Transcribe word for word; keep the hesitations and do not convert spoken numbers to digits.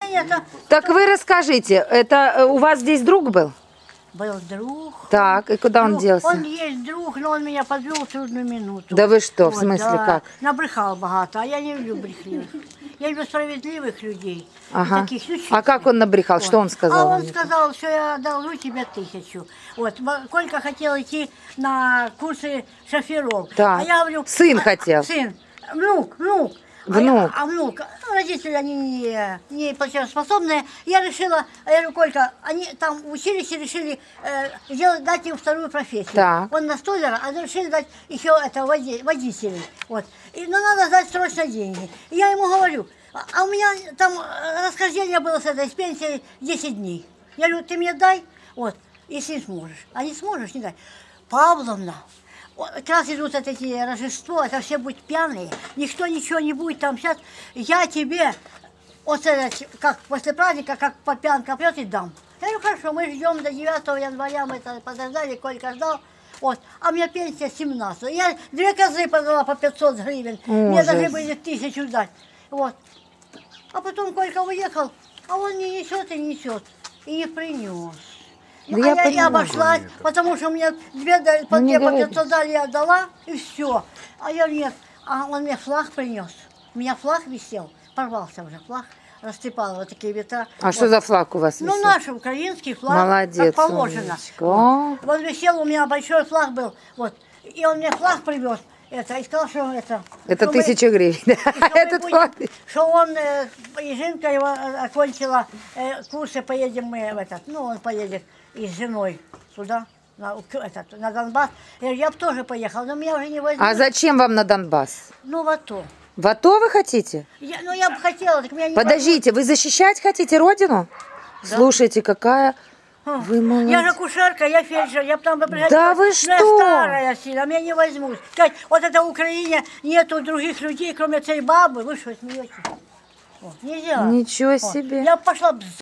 это... Так вы расскажите, это у вас здесь друг был? Был друг. Так, и куда он друг. делся? Он есть друг, но он меня подвел в трудную минуту. Да вы что, в Вот, смысле да. как? Набрехал богато, а я не люблю брехливых. Я люблю справедливых людей. Ага. Таких, ну, А как он набрехал? вот. Что он сказал? А он вам? сказал, что я одолжу тебе тысячу. Вот, Колька хотел идти на курсы шоферов. Так. А я говорю... Сын а, хотел. Сын, внук, внук. Внук. А, а внук, ну, родители, они не, не платежеспособные. Я решила, я говорю, Колька, они там в училище решили э, сделать, дать им вторую профессию. Так. Он на столяра, а решили дать еще это води, водителей. Вот. И, ну, надо сдать срочно деньги. И я ему говорю, а, а у меня там расхождение было с этой с пенсией десять дней. Я говорю, ты мне дай, вот, если сможешь. А не сможешь, не дай. Павловна, как раз идут вот эти Рождество, это все будут пьяные, никто ничего не будет там. Сейчас я тебе, вот это, как после праздника, как по пьянка пьет и дам. Я говорю, хорошо, мы ждем до девятого января, мы это подождали, Колька ждал. Вот. А у меня пенсия семнадцать. Я две козы продала по пятьсот гривен, Ужас. мне должны были тысячу дать. Вот. А потом Колька уехал, а он не несет и несет, и не принес. Да а я я, я понимаю. обошлась, потому что мне две, дали- по, Ну, не две по говорите. пятьсот дали, я отдала, и все. А я нет. А он мне флаг принес. У меня флаг висел, порвался уже флаг, растрепал вот такие ветра. А вот. что за флаг у вас Ну, висит? наш украинский флаг, Молодец, как положено. умничка. Вот. Он висел, у меня большой флаг был, вот. И он мне флаг привез, это, и сказал, что это... Это что мы- тысяча гривен. и что мы Этот будем- флаг. Что он, э, и Жинка его э, окончила, э, курсы, поедем мы в этот, ну, он поедет и с женой сюда, на, к- этот, на Донбасс. Я говорю, я бы тоже поехала, но меня уже не возьмут. А зачем вам на Донбасс? Ну, в АТО. В АТО вы хотите? Я, ну, я бы хотела, так меня не Подождите, вы защищать хотите родину? Да. Слушайте, какая возьмут. вы молодец. Я же акушерка, я фельдшер, я бы там бы приходила. Да вы но что? Я старая сильно, меня не возьмут. Сказать, вот это в Украине нету других людей, кроме этой бабы. Вы что, смеетесь? Вот, нельзя. Ничего Вот. себе. Я б пошла б